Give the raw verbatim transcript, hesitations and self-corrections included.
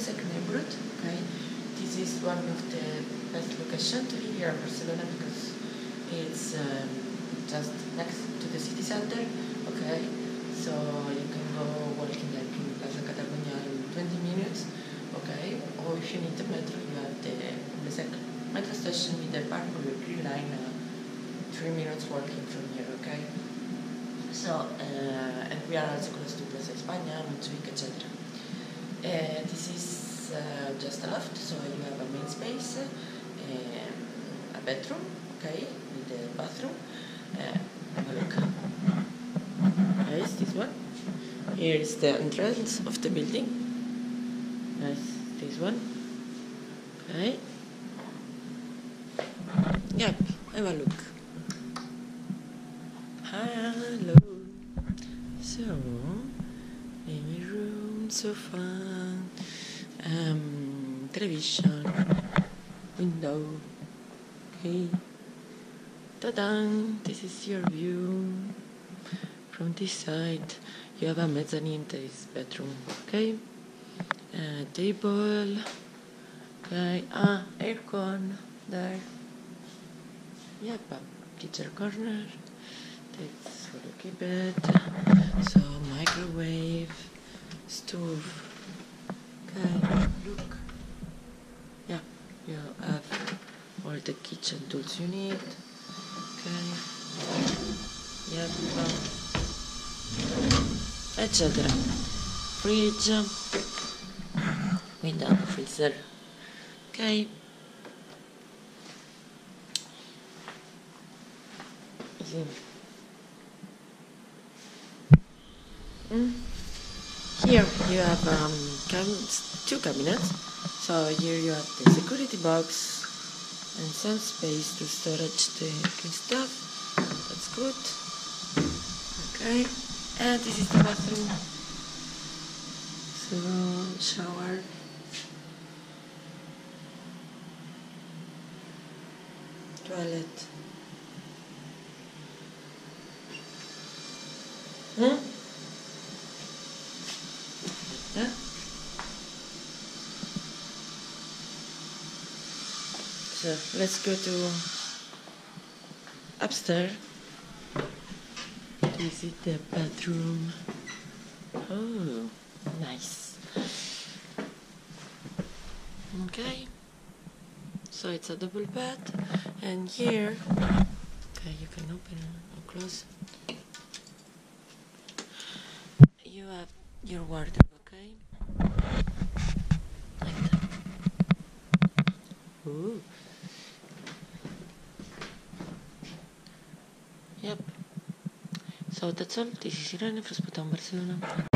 Vila-Seca neighborhood. Okay, this is one of the best locations to live here in Barcelona because it's um, just next to the city center. Okay, so you can go walking like in Plaza Catalunya in twenty minutes. Okay, or if you need the metro, you have the Vila-Seca metro station with the Barcelona Green Line, uh, three minutes walking from here. Okay, so uh, and we are also close to Plaza España, Montjuic, et cetera. Uh, this is uh, just a loft, so you have a main space, um, a bedroom, okay, with the bathroom. Uh, have a look. Nice, this one. Here is the entrance of the building. Nice, this one. Okay. Yep, have a look. Hello. So, living room, sofa, um, television, window. Okay. Ta-da! This is your view. From this side, you have a mezzanine, this bedroom. Okay. Uh, table. Okay. Ah, aircon there. Yep, a kitchen corner. That's for the key bed. So microwave, stove. Okay, look. Yeah, you have all the kitchen tools you need. Okay. Yep. et cetera. Fridge with a freezer. Okay. Easy. Mm. Here you have um, cabinets, two cabinets. So here you have the security box and some space to storage the stuff. That's good. Okay, and this is the bathroom. So shower. Toilet. Hmm? Yeah? So let's go to upstairs to visit the bathroom. Oh, nice. Okay, so it's a double bed, and here, okay, you can open or close. You have your wardrobe, okay? Like that. Ooh. Yep. So that's all. This is Irene from Spottown, Barcelona.